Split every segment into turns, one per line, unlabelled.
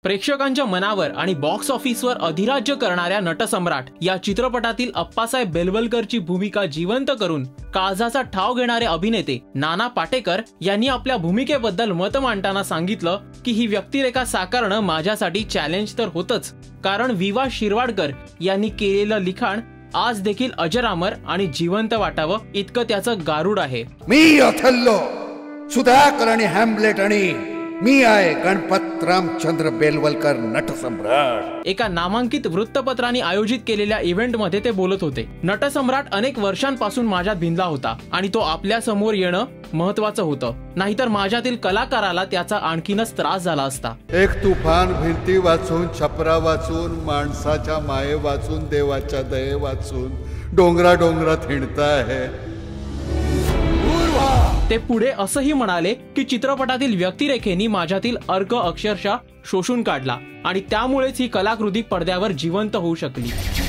प्रेक्षकांच्या मनावर आणि बॉक्स ऑफिसवर अधिराज्य करणाऱ्या नटसम्राट या चित्रपटातील अप्पासाहेब बेलवलकरची भूमिका जिवंत करून काळजाचा ठाव घेणारे अभिनेते नाना पाटेकर यांनी आपल्या भूमिकेबद्दल मत मांडताना सांगितलं की ही व्यक्तिरेखा साकारणं माझ्यासाठी चॅलेंज तर होतच, कारण विवा शिरवाडकर यांनी केलेलं लिखाण आज देखील अजरामर आणि जिवंत वाटावं इतकं त्याचं गारुड आहे।
मी ओथेल्लो, सुधाकर आणि हॅम्लेट आणि मी आहे गणपत रामचंद्र बेलवलकर नटसम्राट।
एका नामांकित वृत्तपत्राने आयोजित केलेल्या इव्हेंटमध्ये ते बोलत होते। नटसम्राट अनेक वर्षांपासून माझ्यात भिनला होता आणि तो आपल्या समोर येणं महत्त्वाचं होतं, नाहीतर माझ्यातील कलाकाराला त्याचा आणखीनच त्रास झाला असता।
एक तुफान भिंती वाचून, छपरा वाचून, माणसाच्या माये वाचून, देवाच्या दये वाचून डोंगरा डोंगरात हिंडता आहे।
ते पुढे असंही म्हणाले की चित्रपटातील व्यक्तिरेखेनी माझ्यातील अर्क अक्षरशः शोषून काढला आणि त्यामुळेच ही कलाकृती पडद्यावर जिवंत होऊ शकली।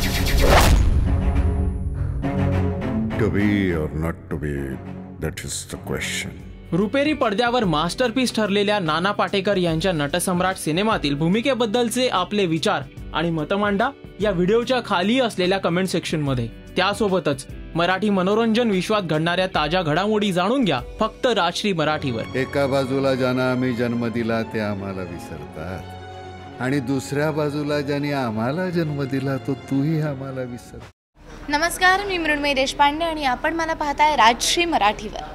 To be or not to be, that is the question.
रुपेरी पडद्यावर मास्टरपीस ठरलेल्या नाना पाटेकर यांच्या नटसम्राट सिनेमातील भूमिकेबद्दलचे आपले विचार आणि मत मांडा या व्हिडिओच्या खाली असलेल्या कमेंट सेक्शन मध्ये। त्यासोबतच मराठी मनोरंजन विश्वात घडणाऱ्या ताज्या घडामोडी जाणून घ्या फक्त राजश्री मराठीवर।
एका बाजूला ज्यांना आम्ही जन्म दिला ते आम्हाला विसरतात आणि दुसऱ्या बाजूला ज्यांनी आम्हाला जन्म दिला तो तूही आम्हाला विसर।
नमस्कार, मी मृण्मयी देशपांडे आणि आपण मला पाहताय राजश्री मराठीवर।